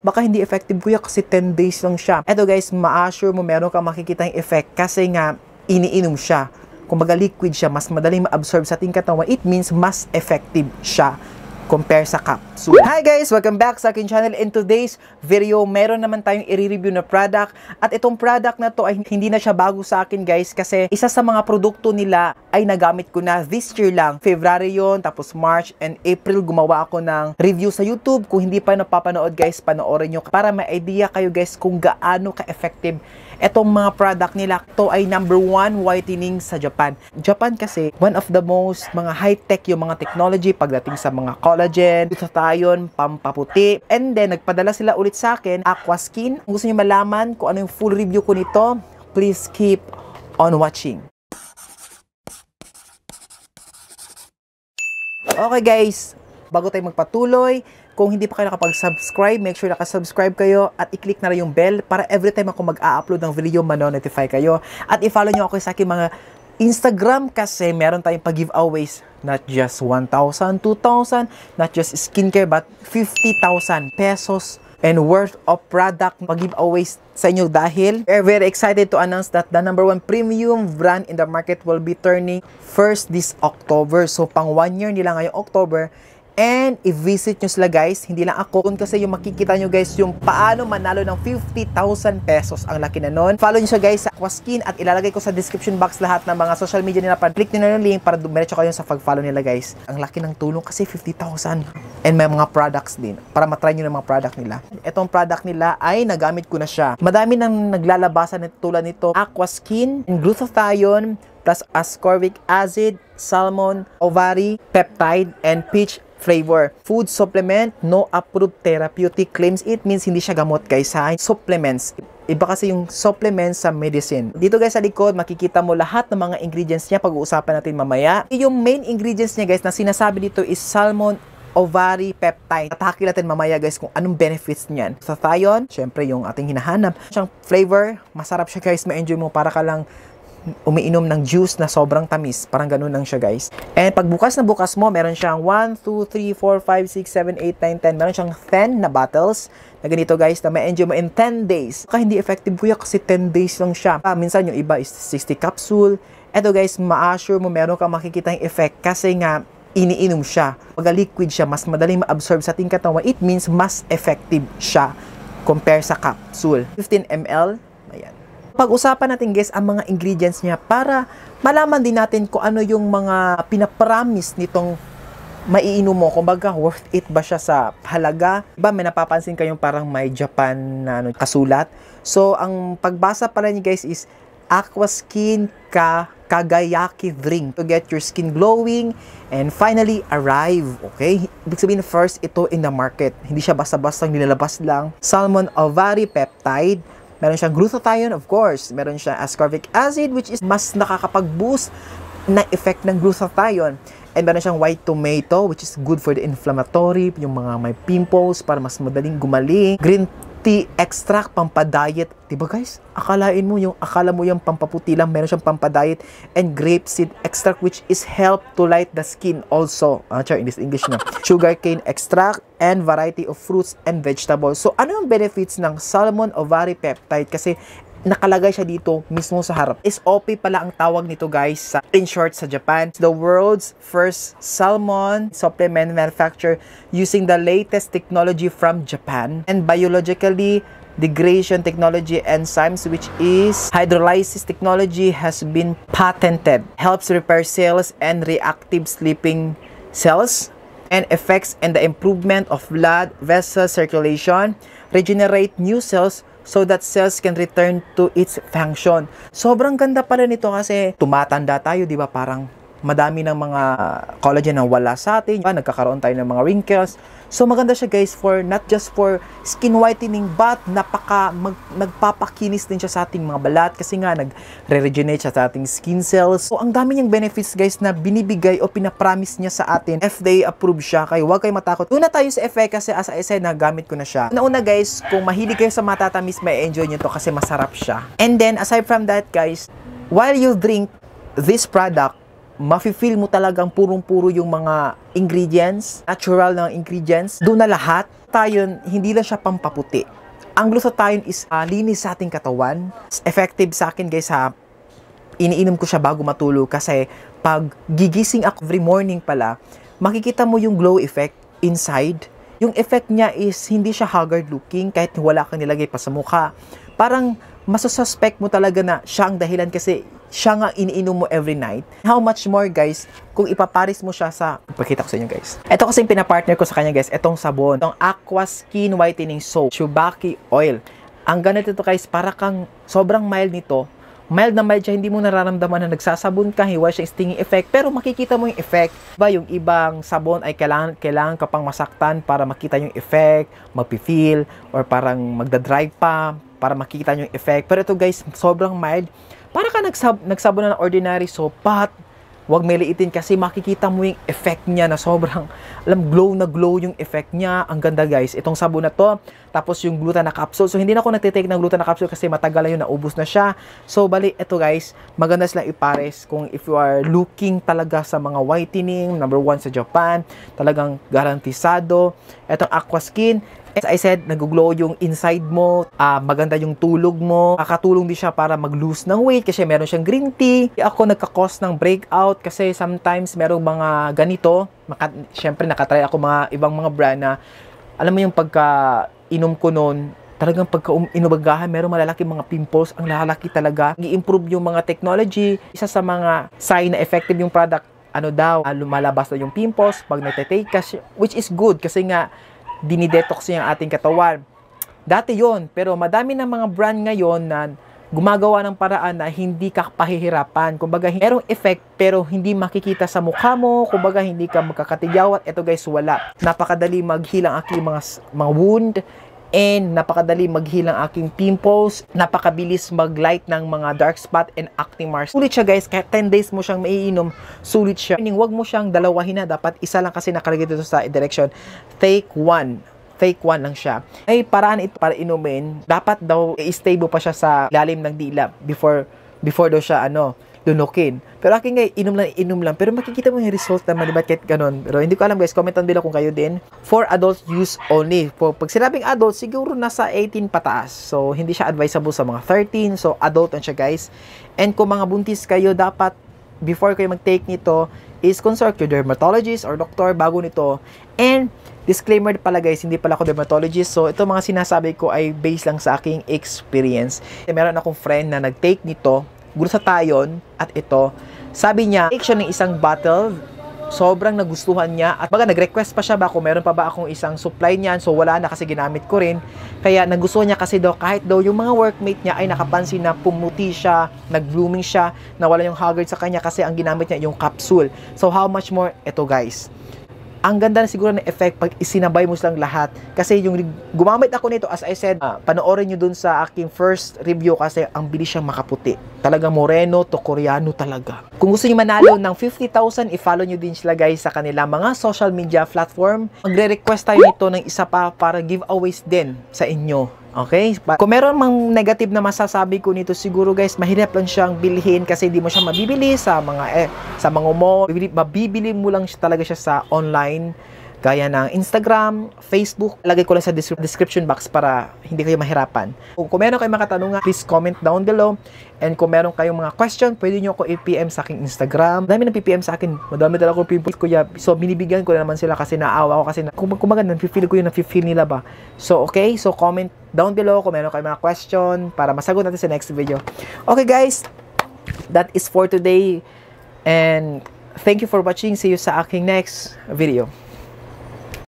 baka hindi effective kuya kasi 10 days lang siya. Eto guys, ma-assure mo meron kang makikitang effect kasi nga iniinom siya. Kumbaga liquid siya, mas madaling ma-absorb sa ating katawan. It means mas effective siya compare sa capsule. Hi guys! Welcome back sa akin channel. In today's video, meron naman tayong i-review na product. At itong product na to ay hindi na siya bago sa akin guys kasi isa sa mga produkto nila ay nagamit ko na this year lang. February yon, tapos March and April gumawa ako ng review sa YouTube. Kung hindi pa napapanood guys, panoorin nyo para may idea kayo guys kung gaano ka-effective etong mga product nila. To ay #1 whitening sa Japan. Japan kasi one of the most mga high-tech yung mga technology pagdating sa mga collagen, glutathione, pampaputi. And then nagpadala sila ulit sa akin, Aquaskin. Kung gusto niyo malaman kung ano yung full review ko nito, please keep on watching. Okay guys, bago tayo magpatuloy, kung hindi pa kayo nakapag-subscribe, make sure nakasubscribe kayo at i-click na rin yung bell para every time ako mag-a-upload ng video, mano-notify kayo. At i-follow nyo ako sa aking mga Instagram kasi meron tayong pag-giveaways. Not just 1,000, 2,000, not just skincare, but 50,000 pesos and worth of product pag-giveaways sa inyo dahil we're very excited to announce that the #1 premium brand in the market will be turning first this October. So, pang 1 year nila ngayong October. And i-visit nyo sila guys, hindi lang ako. Kung kasi yung makikita nyo guys yung paano manalo ng 50,000 pesos. Ang laki na nun. Follow nyo siya guys sa Aquaskin at ilalagay ko sa description box lahat ng mga social media nila. Click nyo na yung link para dumiretso kayo sa pag-follow nila guys. Ang laki ng tulong kasi 50,000. And may mga products din para matry nyo ng mga product nila. Itong product nila ay nagamit ko na siya. Madami nang naglalabasan tulad nito. Aquaskin, glutathione, plus ascorbic acid, salmon, ovary, peptide, and peach flavor. Food supplement, no approved therapeutic claims. It means hindi siya gamot guys ha. Supplements. Iba kasi yung supplements sa medicine. Dito guys sa likod, makikita mo lahat ng mga ingredients niya. Pag-uusapan natin mamaya. Yung main ingredients niya guys na sinasabi dito is salmon, ovary, peptide. Tataki natin mamaya guys kung anong benefits niyan. Glutathione, syempre yung ating hinahanap. Siyang flavor, masarap siya guys. Ma-enjoy mo para ka lang umiinom ng juice na sobrang tamis. Parang ganun lang siya guys. And pag bukas na bukas mo, meron siyang 1, 2, 3, 4, 5, 6, 7, 8, 9, 10. Meron siyang 10 na bottles na ganito guys na may enjoy mo in 10 days. Baka hindi effective kuya kasi 10 days lang siya. Minsan yung iba is 60 capsule. Eto guys, ma-assure mo meron kang makikitang effect kasi nga iniinom siya. Pag liquid siya, mas madaling ma-absorb sa ating katawan. It means mas effective siya compare sa capsule. 15 ml. Ayan. Pag-usapan natin guys ang mga ingredients niya para malaman din natin kung ano yung mga pinapromise nitong maiinom mo. Kumbaga, worth it ba siya sa halaga? Diba, may napapansin kayong parang may Japan na kasulat. So, ang pagbasa pala niya guys is Aquaskin Kagayaki drink to get your skin glowing and finally arrive. Okay? Ibig sabihin first ito in the market. Hindi siya basta-basta nilalabas lang. Salmon ovary peptide. Meron siyang glutathione, of course. Meron siyang ascorbic acid, which is mas nakakapag-boost na effect ng glutathione. And meron siyang white tomato, which is good for the inflammatory, yung mga may pimples, para mas madaling gumaling. Green tea extract, pampadiet. Diba guys? Akala mo yung pampaputi lang, meron siyang pampadiet. And grapeseed extract, which is help to light the skin also. In this English na. Sugarcane extract, and variety of fruits and vegetables. So, ano yung benefits ng salmon ovary peptide? Kasi, nakalagay siya dito mismo sa harap. SOP pala ang tawag nito guys in short sa Japan. The world's first salmon supplement manufacturer using the latest technology from Japan and biologically degradation technology enzymes, which is hydrolysis technology, has been patented. Helps repair cells and reactive sleeping cells and effects in the improvement of blood vessel circulation, regenerate new cells so that cells can return to its function. Sobrang ganda pala nito kasi tumatanda tayo, di ba? Parang madami ng mga collagen na wala sa atin. Nagkakaroon tayo ng mga wrinkles. So maganda siya guys for not just for skin whitening but nagpapakinis din siya sa ating mga balat kasi nga nagre-regenerate siya sa ating skin cells. So ang dami niyang benefits guys na binibigay o pinapromise niya sa atin. FDA approved siya kaya huwag kayo matakot. Una tayo sa effect kasi as I said nagamit ko na siya. Una guys, kung mahilig kayo sa matatamis, may enjoy niyo to kasi masarap siya. And then aside from that guys, while you drink this product, mafe-feel mo talagang purong-puro yung mga ingredients, natural na ingredients. Doon na lahat. Glutathione, hindi lang siya pampaputi. Ang glutathione is linis sa ating katawan. Effective sa akin guys ha. Iniinom ko siya bago matulog kasi pag gigising ako every morning pala, makikita mo yung glow effect inside. Yung effect niya is hindi siya haggard looking kahit wala kang nilagay pa sa mukha. Parang masasuspect mo talaga na siya ang dahilan kasi siya nga iniinom mo every night. How much more guys kung ipaparis mo siya sa... Ipakita ko sa inyo guys. Ito kasi yung pinapartner ko sa kanya guys. Itong sabon. Itong Aqua Skin Whitening Soap. Shubaki Oil. Ang ganito to guys, para kang sobrang mild nito. Mild na mild siya, hindi mo nararamdaman na nagsasabon ka, hiwa siya stinging effect, pero makikita mo yung effect. Diba, yung ibang sabon ay kailangan ka pang masaktan para makita yung effect, magpi-feel, or parang magdadrive pa, para makita yung effect. Pero ito guys, sobrang mild. Para ka nagsabon na ng ordinary soap, but huwag meliitin kasi makikita mo yung effect niya na sobrang, glow na glow yung effect niya. Ang ganda guys, itong sabon na to. Tapos yung gluta na capsule. So hindi na ako nagtitake ng gluta na capsule kasi matagal na yun, naubos na siya. So bali, ito guys, maganda silang ipares kung if you are looking talaga sa mga whitening, number 1 sa Japan, talagang garantisado. Itong Aqua Skin, as I said, nag-glow yung inside mo, maganda yung tulog mo, kakatulong din siya para mag-lose ng weight kasi meron siyang green tea. Ako nagka-cause ng breakout kasi sometimes merong mga ganito, syempre nakatry ako mga ibang mga brand na, alam mo yung pagka-inom ko noon, talagang pagka-inubagahan, meron malalaki mga pimples, ang lalaki talaga. I-improve yung mga technology, isa sa mga sign na effective yung product, lumalabas na yung pimples pag nagtitake ka, which is good kasi nga, dinidetox niya ang ating katawan. Dati yon, pero madami ng mga brand ngayon na gumagawa ng paraan na hindi ka pahihirapan. Kumbaga, merong effect pero hindi makikita sa mukha mo. Kumbaga, hindi ka magkakatigawat. Ito guys, wala. Napakadali maghilang aking mga wound and napakadali maghilang aking pimples. Napakabilis mag-light ng mga dark spot and acne marks. Sulit siya guys, kahit 10 days mo siyang maiinom, sulit siya. Huwag mo siyang dalawahin na, dapat isa lang kasi nakalagay dito sa direction. Take 1 lang siya. Ay paraan ito para inumin, dapat daw i-stable pa siya sa lalim ng dila before daw siya lunukin. Pero akin nga, inom lang. Pero makikita mo yung result naman, diba? Kahit ganun. Pero hindi ko alam guys, comment down below kung kayo din. For adult use only. Pag sinabing adult, siguro nasa 18 pataas. So, hindi siya advisable sa mga 13. So, adult lang siya guys. And kung mga buntis kayo, dapat, before kayo mag-take nito, is consult your dermatologist or doctor bago nito. And, disclaimer pala guys, hindi pala ako dermatologist. So, ito mga sinasabi ko ay based lang sa aking experience. Meron akong friend na nag-take nito, glutathione, at ito, sabi niya, take siya ng isang bottle, sobrang nagustuhan niya, at baga nag-request pa siya ba kung meron pa ba akong isang supply niyan, so wala na kasi ginamit ko rin, kaya nagustuhan niya kasi daw, kahit daw yung mga workmate niya ay nakapansin na pumuti siya, nag-blooming siya, nawala yung haggard sa kanya kasi ang ginamit niya yung capsule. So how much more, ito guys, ang ganda na siguro ng effect pag isinabay mo silang lahat. Kasi yung gumamit ako nito, as I said, panoorin nyo dun sa aking first review kasi ang bilis siyang makaputi. Talaga moreno to koreano talaga. Kung gusto nyo manalo ng 50,000, i-follow nyo din sila guys sa kanilang mga social media platform. Magre-request tayo nito ng isa pa para giveaways din sa inyo. Okay? Kung meron mang negative na masasabi ko nito, siguro guys, mahirap lang siyang bilhin kasi hindi mo siya mabibili sa mga mall. Mabibili mo lang talaga siya sa online, gaya ng Instagram, Facebook. Lagay ko lang sa description box para hindi kayo mahirapan. Kung meron kayong mga katanungan, please comment down below. And kung meron kayong mga question, pwede nyo ako i-PM sa aking Instagram. Madami nang PPM sa akin. Madami talaga akong pimples, kuya. So, binibigyan ko na naman sila kasi naawa ko kasi kumaga, nafe-feel ko yung nafe-feel nila ba. So, okay. So, comment down below kung meron kayong mga question para masagot natin sa next video. Okay, guys. That is for today. And thank you for watching. See you sa aking next video.